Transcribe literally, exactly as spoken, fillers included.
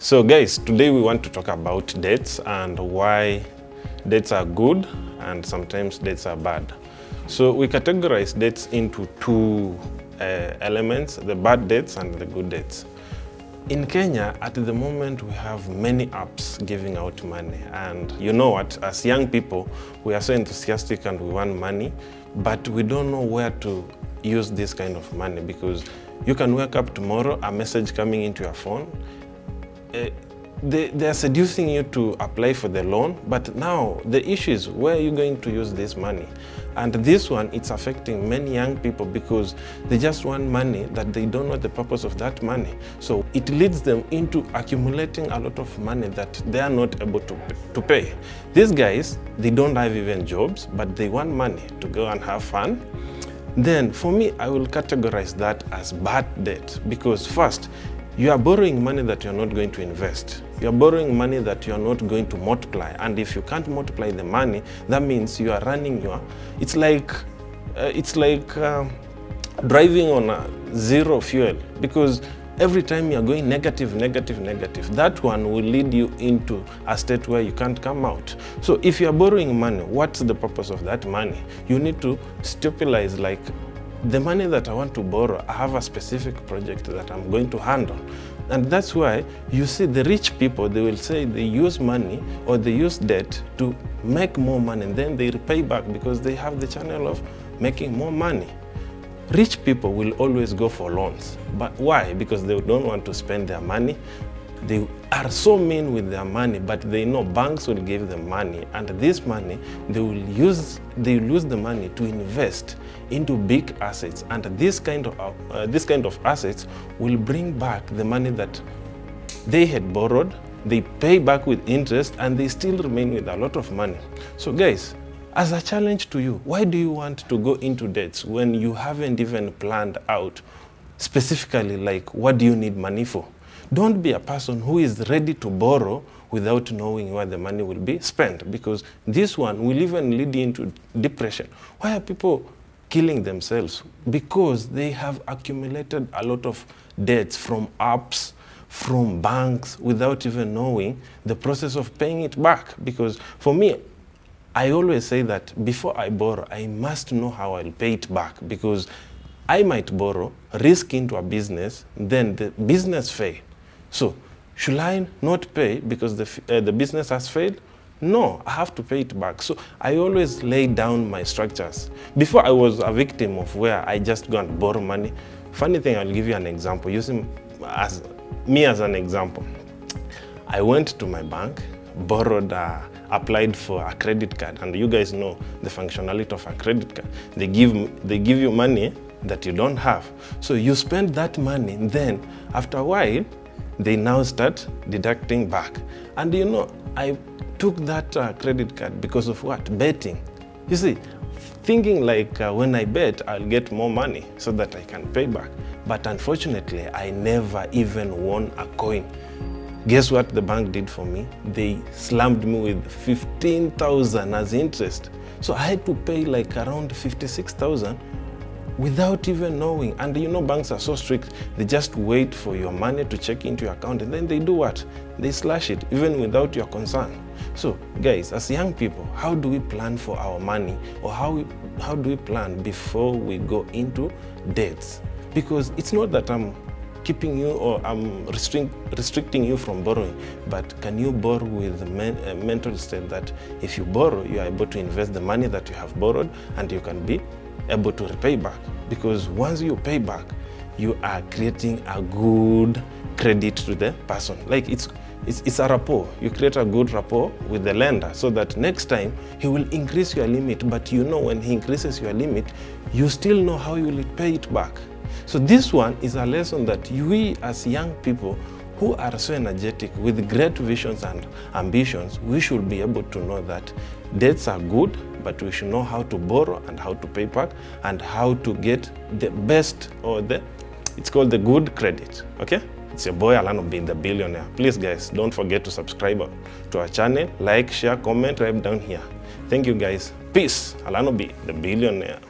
So guys, today we want to talk about debts and why debts are good and sometimes debts are bad. So we categorize debts into two uh, elements, the bad debts and the good debts. In Kenya, at the moment, we have many apps giving out money. And you know what, as young people, we are so enthusiastic and we want money, but we don't know where to use this kind of money, because you can wake up tomorrow, a message coming into your phone, uh, they, they are seducing you to apply for the loan, but now the issue is, where are you going to use this money? And this one, it's affecting many young people because they just want money that they don't know the purpose of that money. So it leads them into accumulating a lot of money that they are not able to, to pay. These guys, they don't have even jobs, but they want money to go and have fun. Then for me, I will categorize that as bad debt, because first, you are borrowing money that you're not going to invest. You're borrowing money that you're not going to multiply. And if you can't multiply the money, that means you are running your, it's like, uh, it's like uh, driving on a zero fuel, because every time you're going negative, negative, negative, that one will lead you into a state where you can't come out. So if you're borrowing money, what's the purpose of that money? You need to stipulate, like, the money that I want to borrow, I have a specific project that I'm going to handle. And that's why you see the rich people, they will say they use money or they use debt to make more money, and then they repay back because they have the channel of making more money. Rich people will always go for loans. But why? Because they don't want to spend their money. They are so mean with their money, but they know banks will give them money, and this money, they will use, they will use the money to invest into big assets, and this kind of uh, this kind of assets will bring back the money that they had borrowed. They pay back with interest, and they still remain with a lot of money. So guys, as a challenge to you, why do you want to go into debts when you haven't even planned out specifically, like, what do you need money for? Don't be a person who is ready to borrow without knowing where the money will be spent, because this one will even lead you into depression. Why are people killing themselves? Because they have accumulated a lot of debts from apps, from banks, without even knowing the process of paying it back. Because for me, I always say that before I borrow, I must know how I'll pay it back, because I might borrow, risk into a business, then the business fail. So, should I not pay because the, uh, the business has failed? No, I have to pay it back. So, I always lay down my structures. Before, I was a victim of where I just go and borrow money. Funny thing, I'll give you an example, using as, me as an example. I went to my bank, borrowed, uh, applied for a credit card, and you guys know the functionality of a credit card. They give, they give you money that you don't have. So, you spend that money, and then after a while, they now start deducting back. And you know, I took that uh, credit card because of what? Betting. You see, thinking like uh, when I bet, I'll get more money so that I can pay back. But unfortunately, I never even won a coin. Guess what the bank did for me? They slammed me with fifteen thousand as interest. So I had to pay like around fifty-six thousand without even knowing. And you know, banks are so strict, they just wait for your money to check into your account, and then they do what? They slash it, even without your concern. So guys, as young people, how do we plan for our money, or how, we, how do we plan before we go into debts? Because it's not that I'm keeping you or I'm restrict, restricting you from borrowing, but can you borrow with men, a mental state that if you borrow, you are able to invest the money that you have borrowed, and you can be able to repay back. Because once you pay back, you are creating a good credit to the person. Like it's, it's, it's a rapport. You create a good rapport with the lender, so that next time he will increase your limit, but you know when he increases your limit, you still know how you will pay it back. So this one is a lesson that we as young people who are so energetic with great visions and ambitions, we should be able to know that debts are good, but we should know how to borrow and how to pay back and how to get the best, or the, it's called the good credit, okay? It's your boy Alano B, the billionaire. Please guys, don't forget to subscribe to our channel, like, share, comment right down here. Thank you guys. Peace. Alano B, the billionaire.